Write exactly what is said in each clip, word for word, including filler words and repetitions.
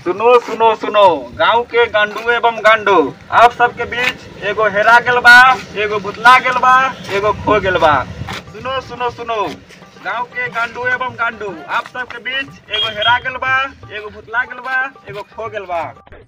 सुनो सुनो सुनो गांव के गांडू एवं गांडू आप सबके बीच एगो हेरा गेल बा, एगो भुतला गेल बा, एगो खो गेल बा। सुनो सुनो सुनो गांव के गांडू एवं गांडू आप सबके बीच एगो हेरा गेल बा, एगो भुतला गेल बा, एगो खो गेल बा।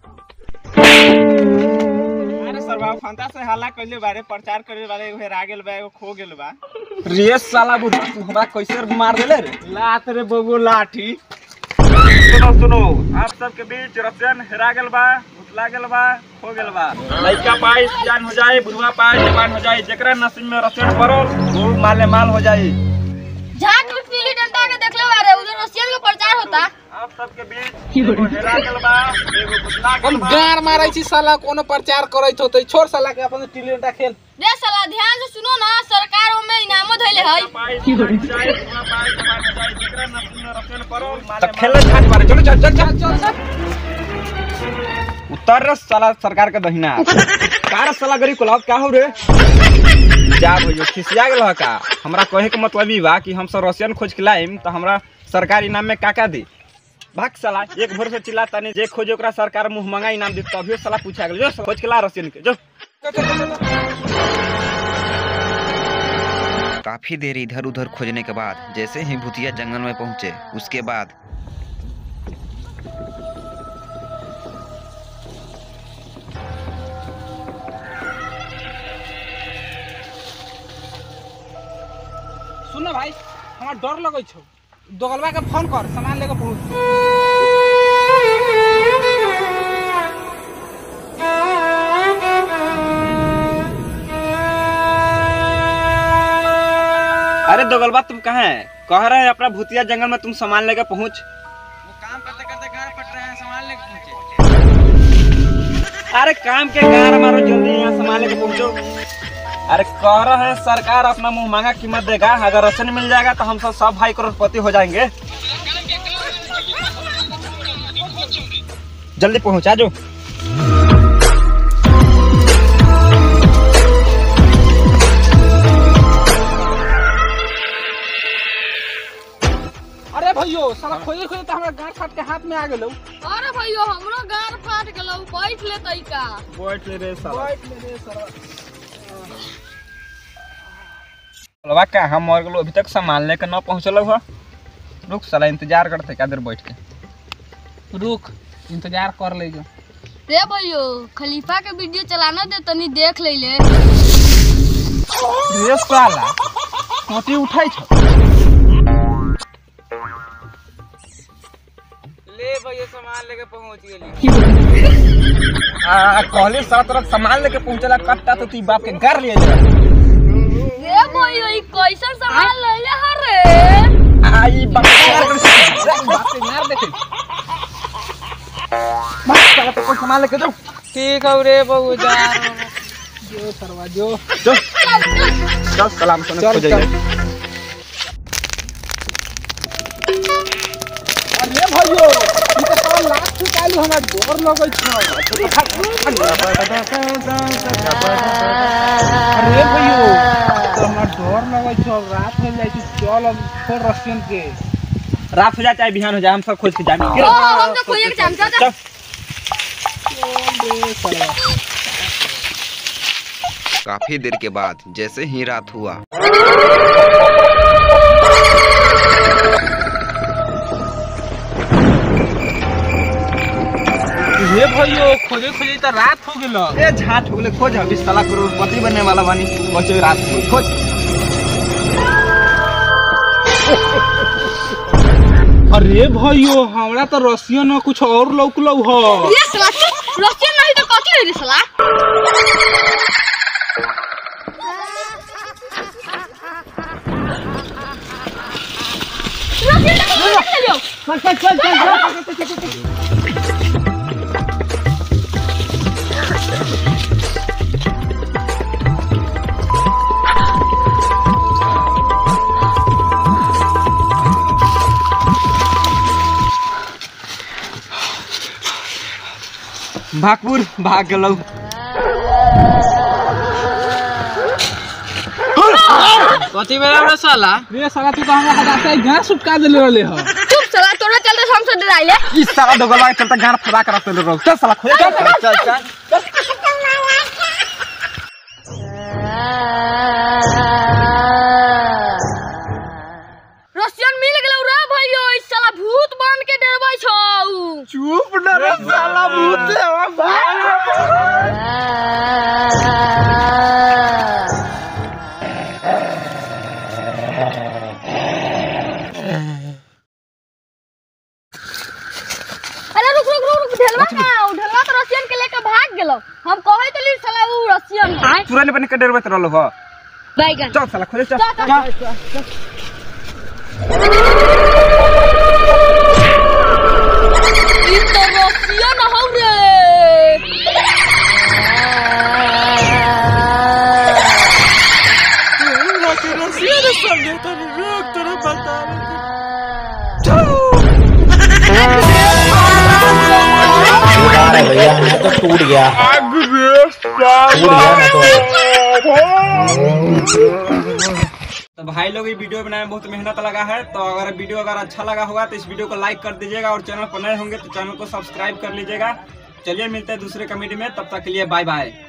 अरे सरवा फंता से हल्ला कइले बारे, प्रचार करे बारे, एगो हेरा गेल बा, एगो खो गेल बा। रे साला बुढ़ा तू हमरा कैसे मार देले रे? लात रे बबू लाठी। सुनो सुनो आप सबके बीच रसियन हेरा गेल बा, भुतला गेल बा, खो गेल बा। लइका पाई जान हो जाए, बुढ़वा पाई जवान हो जाए, जेकरा नसीब में रसियन पड़ल वो माले माल हो जाए। झाट में पीली डंडा के देखले बारे उधर रसियन का प्रचार होता। आप सबके बीच एगो हेरा गेल बा, एगो भुतला गेल बा। हम गार मारै छी साला, कोनो प्रचार करैत होतै। छोड़ साला के अपन टिली डंडा खेल। रे साला ध्यान से सुनो ना, सरकार ओमे इनामो धइले है। की हो जाए, बुढ़वा पाई जवान हो जाए, जेकरा नसीब में रसियन पड़ल माले खेले झाट मारे। चलो चल चल चल चल उत्तर रे साला सरकार के दहिना। कार साला गरीब कोलाब का हो रे? जा भइयो खिसिया गेल ह का? हमरा कहे के मतलब ई बा कि हम सब रसियन खोज के लाइम त हमरा सरकार इनाम में काका दी। भाग साला एक भोर से चिल्ला तने जे खोजे ओकरा सरकार मुंह मंगा इनाम दी। तभियो साला पूछा गेल जो खोज के ला रसियन के जो। काफी देर इधर उधर खोजने के बाद जैसे ही भूतिया जंगल में पहुंचे उसके बाद सुन भाई, हमार डर लगै छौ। दोगलवा के फोन कर, सामान लेके पहुंच। अरे दोगलबा तुम कहाँ है? कह रहे हैं अपना भूतिया जंगल में तुम सामान लेके पहुंच। वो काम करते करते गार फट रहे हैं, सामान लेके पहुंचे। अरे काम के गार मारो, जल्दी यहाँ सामान लेके पहुंचो। अरे कह रहे हैं सरकार अपना मुंह मांगा कीमत देगा, अगर राशन मिल जाएगा तो हम सब सब भाई करोड़पति हो जाएंगे। जल्दी पहुंचा जो। अरे भैयो साला खोजे खोजे तो हमरा गार फाट के हाथ में आ गेलौ। अरे भैयो हमरो गार फाट गेलौ, बैठ ले तइका। बैठ ले रे साला। बैठ ले रे साला। बोलवा का हम मर गेलो, अभी तक सामान लेके न पहुंचलो ह। रुक साला इंतजार करते का देर बैठ के। रुक इंतजार कर ले जो। रे भैयो खलीफा के वीडियो चलाना दे, तनी देख ले ले। रे साला मोती उठाई छ। ले भैया सामान लेके पहुंच गेली। आ कहले सात तरफ सामान लेके पहुंचला कट्टा तो ती बाप के घर ले जा। रे भैयो ई कैसन सामान ले ले ह रे? आई बाप के बाप के मार देखे। बाप साला तो कोई सामान लेके जाओ। ठीक है रे बहू जा। जो सरवा जो जो चल सलाम सुन खो जाइए। अरे भैयो ई तो साला लाख निकाली, हमरा डर लगै छ। अरे भैयो तो हमरा डर लगै छ, रात हो जाइ छ। चल अब छोड़ रसियन के। रात हो जाए चाहे बिहान हो जाए हम सब खोज के जाएंगे। ओ हम तो खोजे के जाम जा। काफी देर के बाद जैसे ही रात हुआ रे भैयो खोजे खोजे तो रात हो गेल। ए झाट हो गेले, खोज अभी साला करोड़पति बनने वाला बानी। बचे रात को खोज। अरे भैयो हमरा तो रसियन न कुछ और लौकलौ ह। ये साला रसियन नहीं तो कथि है रे साला? चल चल चल चल। भागपुर भाग गेलौ। कथी मेरा साला? रे साला तू तो हमरा हटाते घास सुटका देले रहले ह। चुप साला, तोरा चलते हमसे डराइले इस साला दोगलवा के चलता गांड फड़ा कर रखते लोग चल साला खोज चल चल चल रसियन मिल गेलौ रे भइयो ई साला भूत बन के डरबै छौ चुप ना रे साला भूत है भाई अरे रुक रुक रुक ढेलवा ना ढेलवा तो रसियन के लेके भाग गेलो हम कहै तली साला उ रसियन है चुरा ने बने के डरबत रहलो हो बैगन चल साला खोज चल ई तो रसियन हौ रे रसियन समझे तो रोक तेरा बता भैया मैं तो टूट गया टूट गया मैं तो तो भाई लोग ये वीडियो बनाने में बहुत मेहनत लगा है। तो अगर वीडियो अगर अच्छा लगा होगा तो इस वीडियो को लाइक कर दीजिएगा और चैनल पर नए होंगे तो चैनल को सब्सक्राइब कर लीजिएगा। चलिए मिलते हैं दूसरे कमेडी में, तब तक के लिए बाय बाय।